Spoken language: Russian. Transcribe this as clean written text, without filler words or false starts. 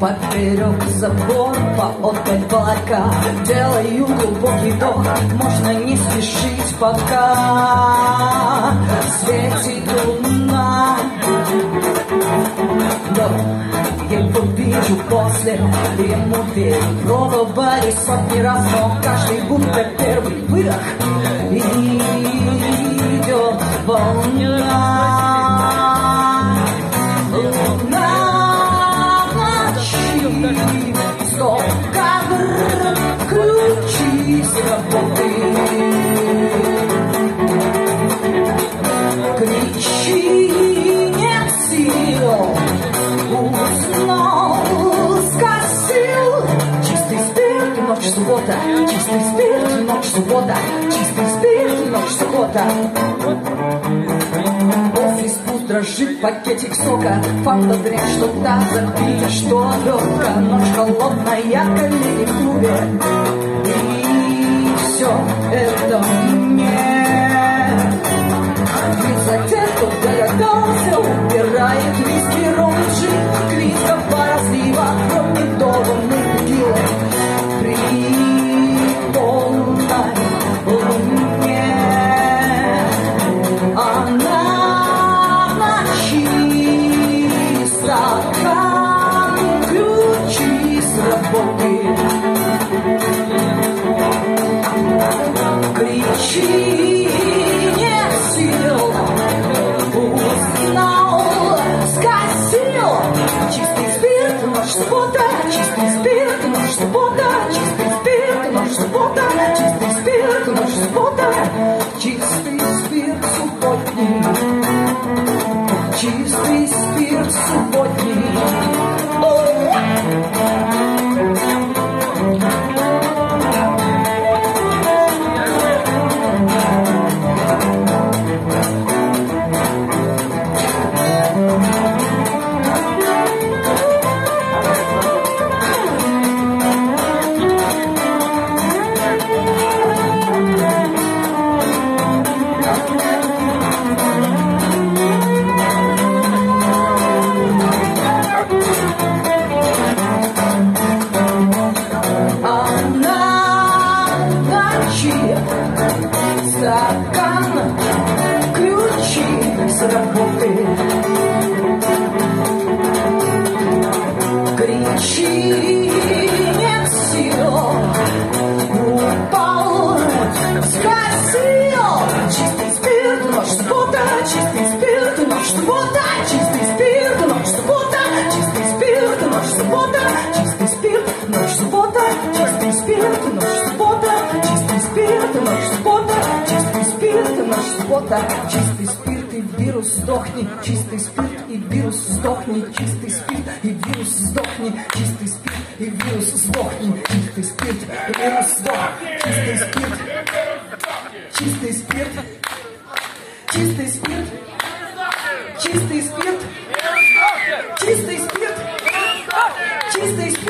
Поперек забор, поотдаль балака, делаю глубокий вдох, можно не спешить, пока светит луна. Но его вижу после, ему верю, пробовали сотни раз, но каждый будто первый выдох, и идет волна. Стоп-кадр, ключи с работы. Кричи, нет сил, уснул, скосил. Чистый спирт, ночь суббота, чистый спирт, ночь суббота, чистый спирт, ночь суббота. Офис пуст, дрожит пакетик сока, фанта дрянь, что-то забито, что легко. Ночь холодная, колени в клубе, и все это мне. Ведь за тех, кто догадался, убирает виски, ром, джин, квитка, пара слива, кроме долбанной текилы. При полной луне она стакан, ключи с работы. Кричи, нет сил, узнал, скосил. Чистый спирт, ночь суббота, чистый спирт, ночь суббота, чистый спирт, ночь суббота, чистый спирт, ночь суббота, чистый спирт субботний. Чистый спирт субботний. Стакан, ключи с работы. Кричи, нет сил, упал, скосил. Чистый спирт, ночь суббота, чистый спирт, ночь суббота, чистый спирт, ночь суббота, чистый спирт, ночь суббота, чистый спирт, ночь суббота, чистый спирт, ночь суббота, чистый спирт, ночь суббота, чистый спирт, ночь суббота, чистый спирт и вирус сдохни, чистый спирт и вирус сдохни, чистый спирт и вирус сдохни, чистый спирт и вирус сдохни, чистый спирт и вирус сдохни, чистый спирт, чистый спирт, чистый спирт, чистый спирт, чистый спирт, чистый спирт.